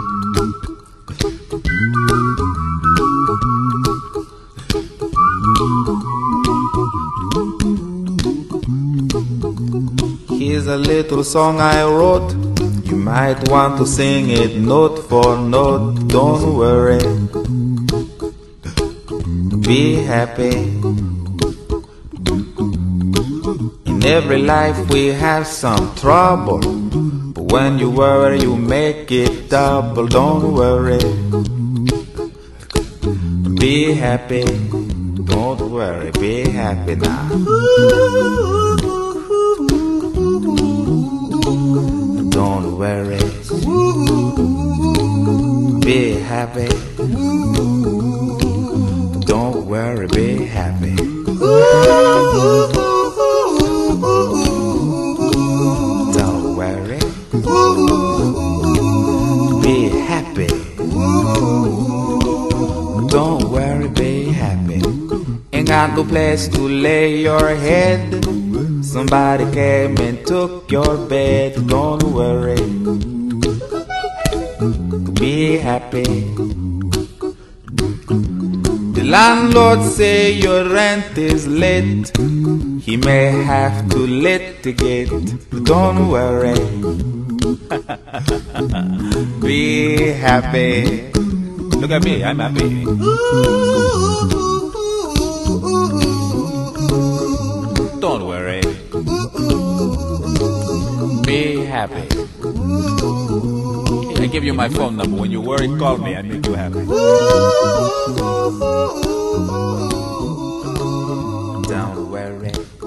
Here's a little song I wrote. You might want to sing it note for note. Don't worry, be happy. In every life we have some trouble, but when you worry you make it double. Don't worry, be happy. Don't worry, be happy now. Don't worry, be happy. Don't worry, be happy. Don't worry, be happy. Don't worry, be happy. Ain't got no place to lay your head. Somebody came and took your bed. Don't worry, be happy. The landlord say your rent is late. He may have to litigate. Don't worry, be happy. Look at me, I'm happy. Don't worry, be happy. I give you my phone number. When you worry, call me. I make you happy. Don't worry.